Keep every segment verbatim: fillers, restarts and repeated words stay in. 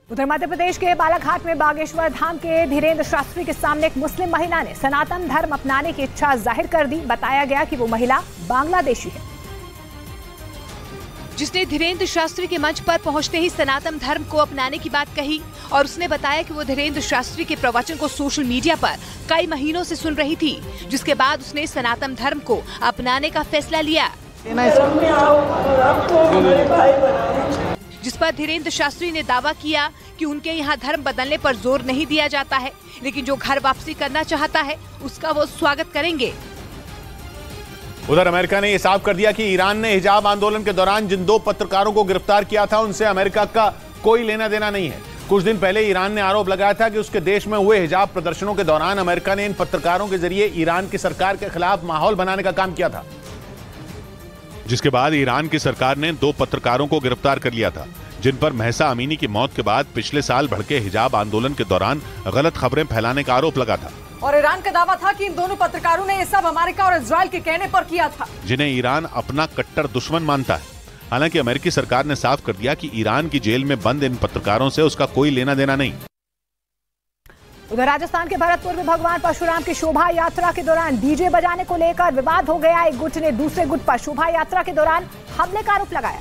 उधर मध्य प्रदेश के बालाघाट में बागेश्वर धाम के धीरेन्द्र शास्त्री के सामने एक मुस्लिम महिला ने सनातन धर्म अपनाने की इच्छा जाहिर कर दी। बताया गया कि वो महिला बांग्लादेशी है, जिसने धीरेन्द्र शास्त्री के मंच पर पहुंचते ही सनातन धर्म को अपनाने की बात कही और उसने बताया कि वो धीरेन्द्र शास्त्री के प्रवचन को सोशल मीडिया पर कई महीनों से सुन रही थी, जिसके बाद उसने सनातन धर्म को अपनाने का फैसला लिया, जिस पर धीरेन्द्र शास्त्री ने दावा किया कि उनके यहाँ धर्म बदलने पर जोर नहीं दिया जाता है, लेकिन जो घर वापसी करना चाहता है उसका वो स्वागत करेंगे। उधर अमेरिका ने ये साफ कर दिया कि ईरान ने हिजाब आंदोलन के दौरान जिन दो पत्रकारों को गिरफ्तार किया था उनसे अमेरिका का कोई लेना देना नहीं है। कुछ दिन पहले ईरान ने आरोप लगाया था कि उसके देश में हुए हिजाब प्रदर्शनों के दौरान अमेरिका ने इन पत्रकारों के जरिए ईरान की सरकार के खिलाफ माहौल बनाने का काम किया था, जिसके बाद ईरान की सरकार ने दो पत्रकारों को गिरफ्तार कर लिया था, जिन पर महसा अमीनी की मौत के बाद पिछले साल भड़के हिजाब आंदोलन के दौरान गलत खबरें फैलाने का आरोप लगा था। और ईरान का दावा था कि इन दोनों पत्रकारों ने ये सब अमेरिका और इजराइल के कहने पर किया था, जिन्हें ईरान अपना कट्टर दुश्मन मानता है। हालांकि अमेरिकी सरकार ने साफ कर दिया कि ईरान की जेल में बंद इन पत्रकारों से उसका कोई लेना देना नहीं। उधर राजस्थान के भरतपुर में भगवान परशुराम की शोभा यात्रा के दौरान डीजे बजाने को लेकर विवाद हो गया। एक गुट ने दूसरे गुट पर शोभा यात्रा के दौरान हमले का आरोप लगाया,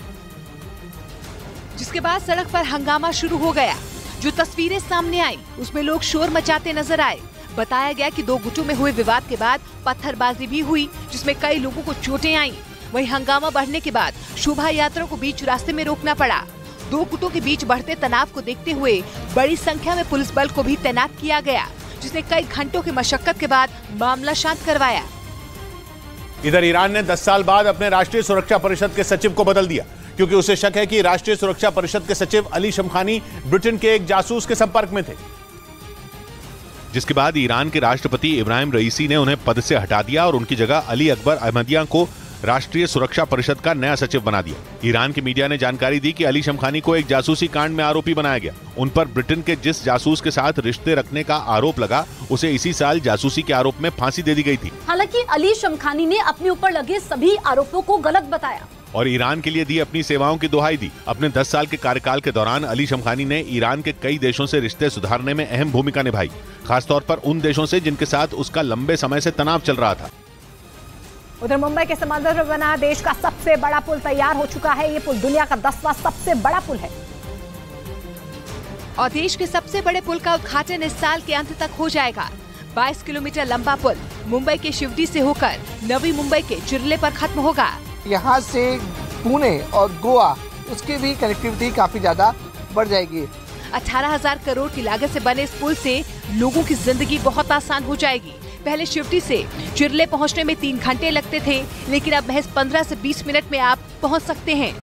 जिसके बाद सड़क पर हंगामा शुरू हो गया। जो तस्वीरें सामने आई उसमें लोग शोर मचाते नजर आए। बताया गया कि दो गुटों में हुए विवाद के बाद पत्थरबाजी भी हुई, जिसमें कई लोगों को चोटें आईं। वहीं हंगामा बढ़ने के बाद शोभा यात्रा को बीच रास्ते में रोकना पड़ा। दो गुटों के बीच बढ़ते तनाव को देखते हुए बड़ी संख्या में पुलिस बल को भी तैनात किया गया, जिसने कई घंटों की मशक्कत के बाद मामला शांत करवाया। इधर ईरान ने दस साल बाद अपने राष्ट्रीय सुरक्षा परिषद के सचिव को बदल दिया, क्योंकि उसे शक है कि राष्ट्रीय सुरक्षा परिषद के सचिव अली शमखानी ब्रिटेन के एक जासूस के संपर्क में थे, जिसके बाद ईरान के राष्ट्रपति इब्राहिम रईसी ने उन्हें पद से हटा दिया और उनकी जगह अली अकबर अहमदिया को राष्ट्रीय सुरक्षा परिषद का नया सचिव बना दिया। ईरान की मीडिया ने जानकारी दी कि अली शमखानी को एक जासूसी कांड में आरोपी बनाया गया। उन पर ब्रिटेन के जिस जासूस के साथ रिश्ते रखने का आरोप लगा, उसे इसी साल जासूसी के आरोप में फांसी दे दी गई थी। हालांकि अली शमखानी ने अपने ऊपर लगे सभी आरोपों को गलत बताया और ईरान के लिए दी अपनी सेवाओं की दुहाई दी। अपने दस साल के कार्यकाल के दौरान अली शमखानी ने ईरान के कई देशों से रिश्ते सुधारने में अहम भूमिका निभाई, खासतौर पर उन देशों से जिनके साथ उसका लंबे समय से तनाव चल रहा था। उधर मुंबई के समंदर में बना देश का सबसे बड़ा पुल तैयार हो चुका है। ये पुल दुनिया का दसवां सबसे बड़ा पुल है और देश के सबसे बड़े पुल का उद्घाटन इस साल के अंत तक हो जाएगा। बाईस किलोमीटर लंबा पुल मुंबई के शिवडी से होकर नवी मुंबई के चिरले पर खत्म होगा। यहाँ से पुणे और गोवा उसकी भी कनेक्टिविटी काफी ज्यादा बढ़ जाएगी। अठारह हजार करोड़ की लागत से बने इस पुल से लोगों की जिंदगी बहुत आसान हो जाएगी। पहले शिवटी से चिरले पहुंचने में तीन घंटे लगते थे, लेकिन अब महज पंद्रह से बीस मिनट में आप पहुंच सकते हैं।